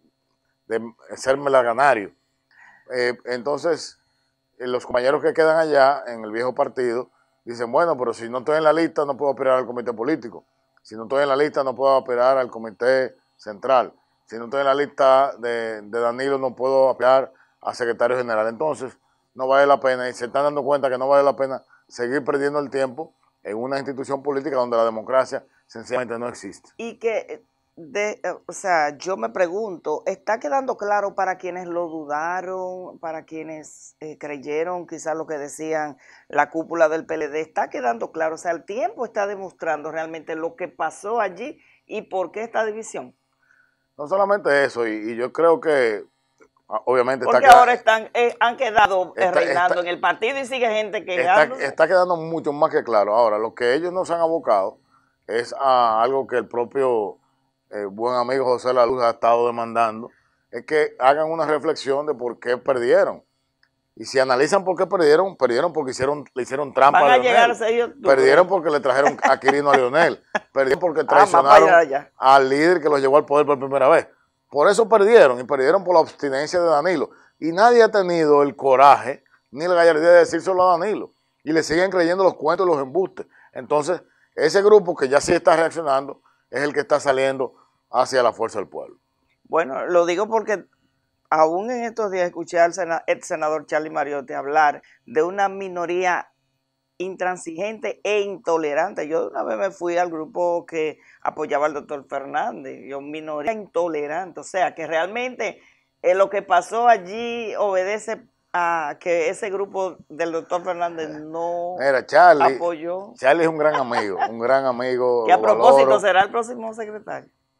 de ser melaganario. Eh, entonces, eh, los compañeros que quedan allá en el viejo partido dicen, bueno, pero si no estoy en la lista no puedo aspirar al comité político. Si no estoy en la lista, no puedo aspirar al comité central. Si no estoy en la lista de, de Danilo, no puedo aspirar a secretario general. Entonces, no vale la pena, y se están dando cuenta que no vale la pena seguir perdiendo el tiempo en una institución política donde la democracia sencillamente no existe. Y que, de, o sea, yo me pregunto, ¿está quedando claro para quienes lo dudaron, para quienes eh, creyeron quizás lo que decían la cúpula del P L D? ¿Está quedando claro? O sea, el tiempo está demostrando realmente lo que pasó allí y por qué esta división. No solamente eso, y, y yo creo que obviamente porque está ahora están eh, han quedado eh, está, reinando está, en el partido y sigue gente quejándose. Está, está quedando mucho más que claro. Ahora, lo que ellos nos han abocado es a algo que el propio eh, buen amigo José La Luz ha estado demandando, es que hagan una reflexión de por qué perdieron. Y si analizan por qué perdieron, perdieron porque hicieron, le hicieron trampa Van a, a Leonel. Ellos, perdieron porque le trajeron a Quirino a Leonel. Perdieron porque traicionaron ah, allá, allá. al líder que los llevó al poder por primera vez. Por eso perdieron, y perdieron por la abstinencia de Danilo. Y nadie ha tenido el coraje ni la gallardía de decírselo a Danilo. Y le siguen creyendo los cuentos y los embustes. Entonces, ese grupo que ya sí está reaccionando es el que está saliendo hacia la fuerza del pueblo. Bueno, lo digo porque aún en estos días escuché al ex senador Charlie Mariotti hablar de una minoría intransigente e intolerante. Yo de una vez me fui al grupo que apoyaba al doctor Fernández, yo minoría intolerante, o sea que realmente eh, lo que pasó allí obedece a que ese grupo del doctor Fernández no Mira, Charlie, apoyó. Charlie es un gran amigo, un gran amigo. Que a propósito valoro. será el próximo secretario.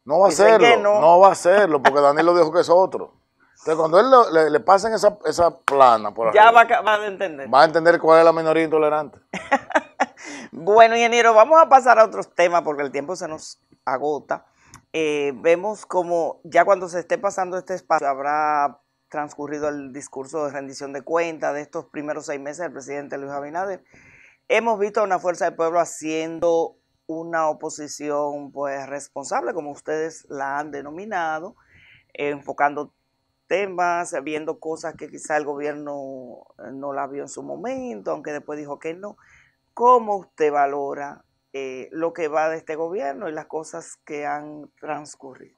No va a Dicen hacerlo, que no. no va a hacerlo, porque Danilo dijo que es otro. Entonces, cuando él lo- le, le pasen esa, esa plana por Ya va, arriba, a- va a entender. va a entender cuál es la minoría intolerante. Bueno, ingeniero, vamos a pasar a otros temas porque el tiempo se nos agota. Eh, vemos como ya cuando se esté pasando este espacio habrá transcurrido el discurso de rendición de cuentas de estos primeros seis meses del presidente Luis Abinader. Hemos visto a una fuerza del pueblo haciendo una oposición pues responsable, como ustedes la han denominado, eh, enfocando temas, viendo cosas que quizá el gobierno no la vio en su momento, aunque después dijo que no. ¿Cómo usted valora eh, lo que va de este gobierno y las cosas que han transcurrido?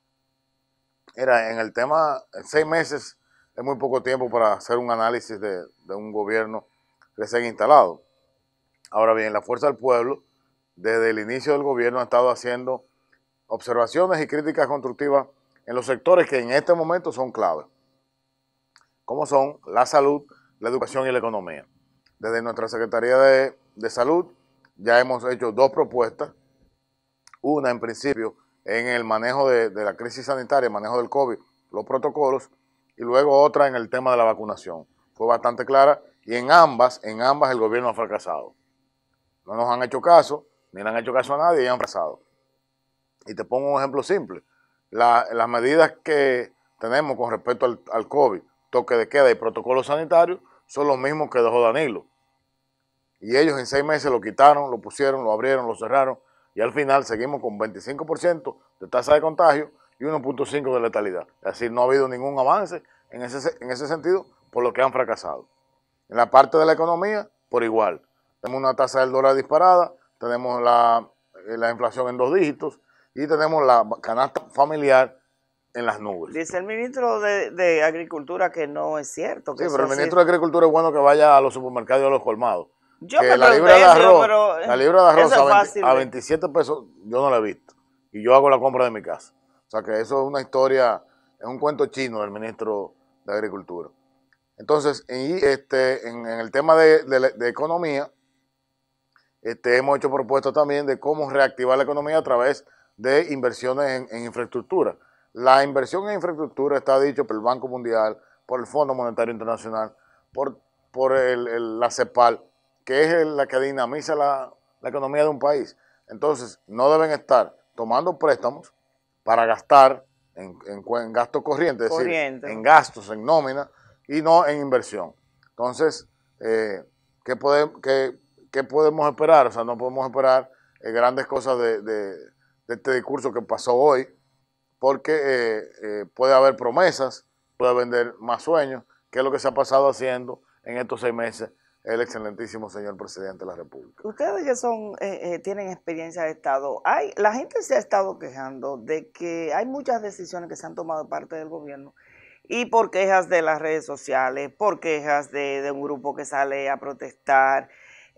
Mira, en el tema, seis meses es muy poco tiempo para hacer un análisis de, de un gobierno recién instalado. Ahora bien, la Fuerza del Pueblo, desde el inicio del gobierno, ha estado haciendo observaciones y críticas constructivas en los sectores que en este momento son clave, como son la salud, la educación y la economía. Desde nuestra Secretaría de, de Salud ya hemos hecho dos propuestas, una en principio en el manejo de, de la crisis sanitaria, el manejo del COVID, los protocolos, y luego otra en el tema de la vacunación. Fue bastante clara y en ambas, en ambas el gobierno ha fracasado. No nos han hecho caso, ni le han hecho caso a nadie y han fracasado. Y te pongo un ejemplo simple. La, las medidas que tenemos con respecto al, al COVID, toque de queda y protocolos sanitarios, son los mismos que dejó Danilo. Y ellos en seis meses lo quitaron, lo pusieron, lo abrieron, lo cerraron, y al final seguimos con veinticinco por ciento de tasa de contagio y uno punto cinco por ciento de letalidad. Es decir, no ha habido ningún avance en ese, en ese sentido, por lo que han fracasado. En la parte de la economía, por igual. Tenemos una tasa del dólar disparada, tenemos la, la inflación en dos dígitos y tenemos la canasta familiar en las nubes. Dice el ministro de, de Agricultura que no es cierto. Que Sí, pero el eso ministro de Agricultura es bueno que vaya a los supermercados y a los colmados. Yo que me la libra pregunté de eso, arroz, pero, eh, la libra de arroz eso es a, veinte fácil a de- veintisiete pesos yo no la he visto. Y yo hago la compra de mi casa. O sea que eso es una historia, es un cuento chino del ministro de Agricultura. Entonces, y este, en, en el tema de, de- de economía, este, hemos hecho propuestas también de cómo reactivar la economía a través de inversiones en, en infraestructura. La inversión en infraestructura está dicho por el Banco Mundial, por el Fondo Monetario Internacional, por, por el, el- la CEPAL, que es el- la que dinamiza la, la economía de un país. Entonces, no deben estar tomando préstamos para gastar en, en, en gastos corrientes, es decir, Corriente. en gastos, en nómina, y no en inversión. Entonces, eh, ¿qué, pode- qué- qué podemos esperar? O sea, no podemos esperar eh, grandes cosas de, de- de este discurso que pasó hoy, porque eh, eh, puede haber promesas, puede vender más sueños, que es lo que se ha pasado haciendo en estos seis meses el excelentísimo señor presidente de la República. Ustedes que son eh, eh, tienen experiencia de Estado, hay, la gente se ha estado quejando de que hay muchas decisiones que se han tomado de parte del gobierno y por quejas de las redes sociales, por quejas de, de un grupo que sale a protestar,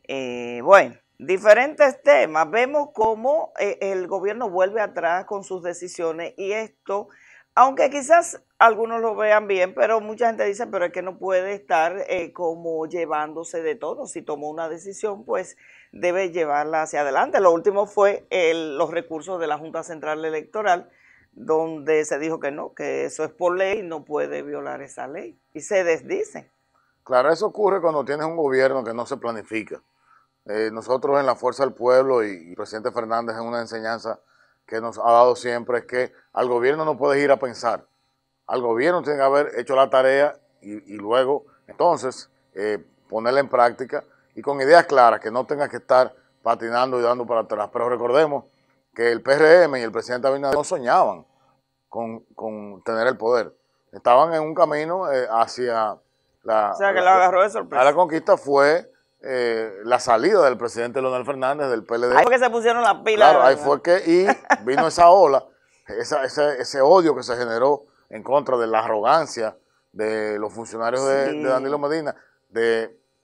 eh, bueno, diferentes temas. Vemos cómo eh, el gobierno vuelve atrás con sus decisiones y esto, aunque quizás algunos lo vean bien, pero mucha gente dice, pero es que no puede estar eh, como llevándose de todo. Si tomó una decisión, pues debe llevarla hacia adelante. Lo último fue el, los recursos de la Junta Central Electoral, donde se dijo que no, que eso es por ley, no puede violar esa ley. Y se desdice. Claro, eso ocurre cuando tienes un gobierno que no se planifica. Eh, nosotros en la Fuerza del Pueblo y el presidente Fernández en una enseñanza que nos ha dado siempre es que al gobierno no puedes ir a pensar. Al gobierno tiene que haber hecho la tarea y, y luego entonces eh, ponerla en práctica y con ideas claras, que no tenga que estar patinando y dando para atrás. Pero recordemos que el P R M y el presidente Abinader no soñaban con, con tener el poder. Estaban en un camino eh, hacia la... O sea, que la, lo agarró de sorpresa. a la conquista fue eh, la salida del presidente Leonel Fernández del P L D. Ahí fue que se pusieron las pilas. Claro, ahí fue que y vino esa ola, esa, ese, ese odio que se generó en contra de la arrogancia de los funcionarios de, Sí. de Danilo Medina, de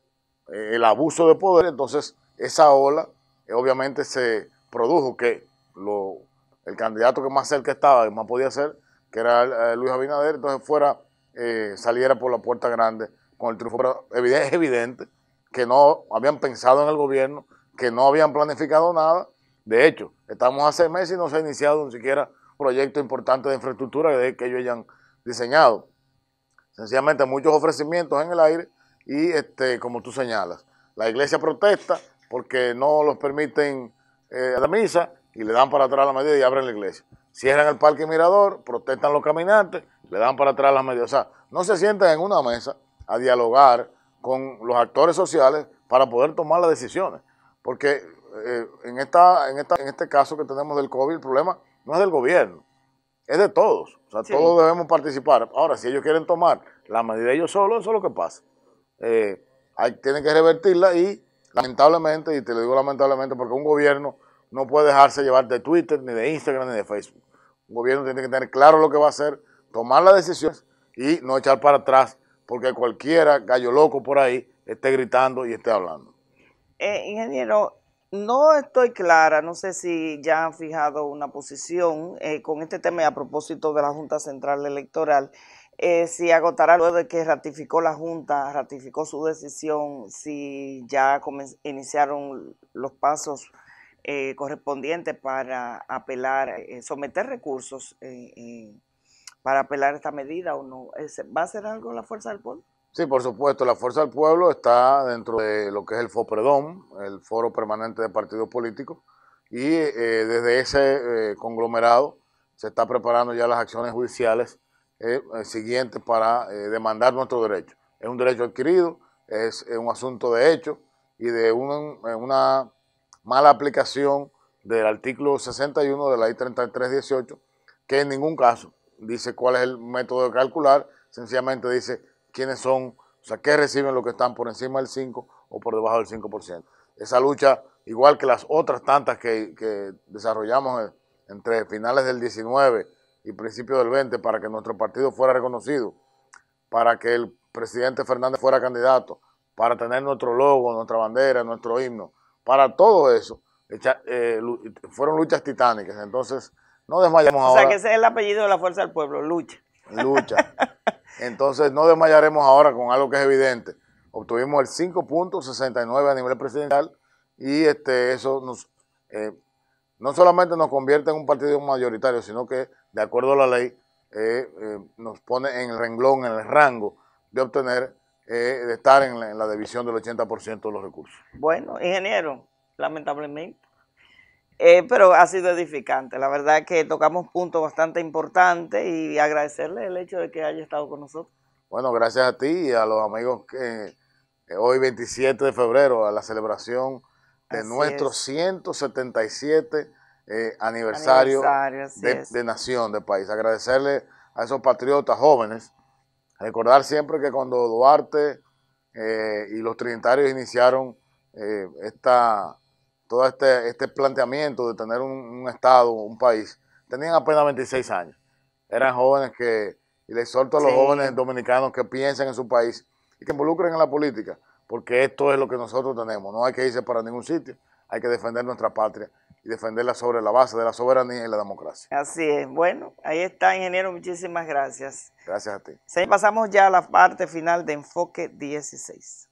eh, el abuso de poder. Entonces, esa ola eh, obviamente se produjo que lo, el candidato que más cerca estaba, que más podía ser, que era eh, Luis Abinader, entonces fuera, eh, saliera por la puerta grande con el triunfo. Pero evidente, es evidente que no habían pensado en el gobierno, que no habían planificado nada. De hecho, estamos hace meses y no se ha iniciado ni siquiera proyecto importante de infraestructura que ellos hayan diseñado. Sencillamente muchos ofrecimientos en el aire y, este, como tú señalas, la iglesia protesta porque no los permiten eh, a la misa y le dan para atrás la medida y abren la iglesia. Cierran el Parque Mirador, protestan los caminantes, le dan para atrás las medidas. O sea, no se sientan en una mesa a dialogar con los actores sociales para poder tomar las decisiones. Porque eh, en, esta, en, esta, en este caso que tenemos del COVID, el problema no es del gobierno, es de todos. O sea, sí. Todos debemos participar. Ahora, si ellos quieren tomar la medida ellos solos, eso es lo que pasa. Eh, hay, tienen que revertirla y, lamentablemente, y te lo digo lamentablemente, porque un gobierno no puede dejarse llevar de Twitter, ni de Instagram, ni de Facebook. Un gobierno tiene que tener claro lo que va a hacer, tomar las decisiones y no echar para atrás, porque cualquiera, gallo loco por ahí, esté gritando y esté hablando. Eh, ingeniero, no estoy clara, no sé si ya han fijado una posición eh, con este tema y a propósito de la Junta Central Electoral, eh, si agotará luego de que ratificó la Junta, ratificó su decisión, si ya iniciaron los pasos eh, correspondientes para apelar, eh, someter recursos eh, eh, para apelar esta medida o no. ¿Va a hacer algo la Fuerza del Pueblo? Sí, por supuesto, la Fuerza del Pueblo está dentro de lo que es el FOPREDOM, el Foro Permanente de Partidos Políticos, y eh, desde ese eh, conglomerado se está preparando ya las acciones judiciales eh, eh, siguientes para eh, demandar nuestro derecho. Es un derecho adquirido, es, es un asunto de hecho y de una, una mala aplicación del artículo sesenta y uno de la ley treinta y tres dieciocho, que en ningún caso dice cuál es el método de calcular, sencillamente dice quiénes son, o sea, qué reciben los que están por encima del cinco o por debajo del cinco por ciento. Esa lucha, igual que las otras tantas que, que desarrollamos entre finales del diecinueve y principios del veinte para que nuestro partido fuera reconocido, para que el presidente Fernández fuera candidato, para tener nuestro logo, nuestra bandera, nuestro himno, para todo eso, eh, fueron luchas titánicas. Entonces, no desmayamos ahora. O sea, que ese es el apellido de la Fuerza del Pueblo, lucha. Lucha. Entonces, no desmayaremos ahora con algo que es evidente. Obtuvimos el cinco punto sesenta y nueve a nivel presidencial y este, eso nos, eh, no solamente nos convierte en un partido mayoritario, sino que, de acuerdo a la ley, eh, eh, nos pone en el renglón, en el rango de obtener, eh, de estar en la, en la división del ochenta por ciento de los recursos. Bueno, ingeniero, lamentablemente. Eh, pero ha sido edificante, la verdad es que tocamos puntos bastante importantes y agradecerle el hecho de que haya estado con nosotros. Bueno, gracias a ti y a los amigos que eh, hoy veintisiete de febrero, a la celebración de así nuestro es. ciento setenta y siete eh, aniversario, aniversario de, de nación, de país. Agradecerle a esos patriotas jóvenes, recordar siempre que cuando Duarte eh, y los trinitarios iniciaron eh, esta... todo este, este planteamiento de tener un, un Estado, un país, tenían apenas veintiséis años. Eran jóvenes que, y les exhorto a los sí. jóvenes dominicanos que piensen en su país y que involucren en la política, porque esto es lo que nosotros tenemos. No hay que irse para ningún sitio, hay que defender nuestra patria y defenderla sobre la base de la soberanía y la democracia. Así es. Bueno, ahí está, ingeniero, muchísimas gracias. Gracias a ti. Sí, pasamos ya a la parte final de Enfoque dieciséis.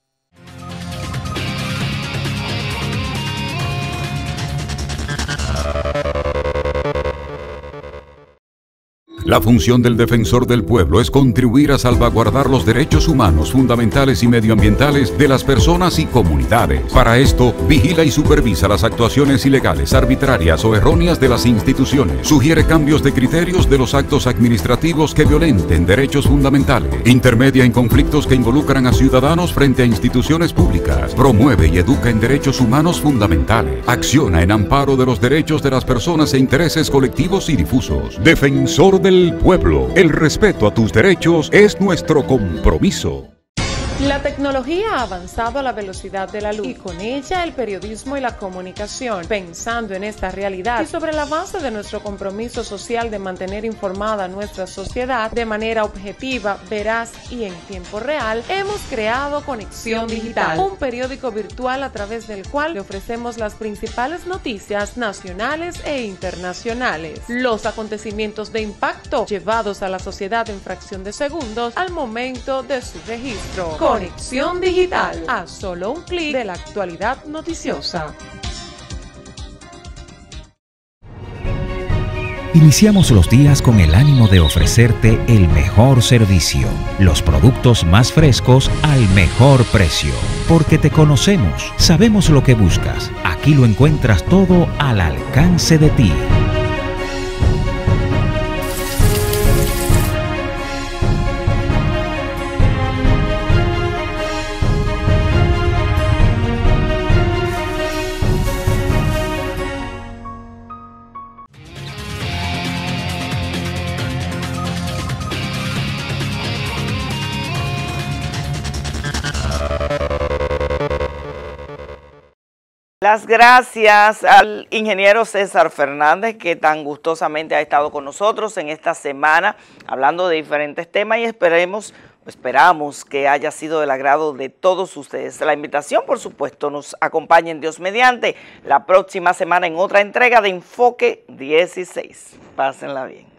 La función del defensor del pueblo es contribuir a salvaguardar los derechos humanos fundamentales y medioambientales de las personas y comunidades. Para esto, vigila y supervisa las actuaciones ilegales, arbitrarias o erróneas de las instituciones. Sugiere cambios de criterios de los actos administrativos que violenten derechos fundamentales. Intermedia en conflictos que involucran a ciudadanos frente a instituciones públicas. Promueve y educa en derechos humanos fundamentales. Acciona en amparo de los derechos de las personas e intereses colectivos y difusos. Defensor del El pueblo. El respeto a tus derechos es nuestro compromiso. La tecnología ha avanzado a la velocidad de la luz y con ella el periodismo y la comunicación. Pensando en esta realidad y sobre la base de nuestro compromiso social de mantener informada a nuestra sociedad de manera objetiva, veraz y en tiempo real, hemos creado Conexión Digital, un periódico virtual a través del cual le ofrecemos las principales noticias nacionales e internacionales, los acontecimientos de impacto llevados a la sociedad en fracción de segundos al momento de su registro. Conexión Digital, a solo un clic de la actualidad noticiosa. Iniciamos los días con el ánimo de ofrecerte el mejor servicio, los productos más frescos al mejor precio. Porque te conocemos, sabemos lo que buscas. Aquí lo encuentras todo al alcance de ti. Las gracias al ingeniero César Fernández, que tan gustosamente ha estado con nosotros en esta semana hablando de diferentes temas, y esperemos, esperamos que haya sido del agrado de todos ustedes. La invitación, por supuesto, nos acompañen Dios mediante la próxima semana en otra entrega de Enfoque dieciséis. Pásenla bien.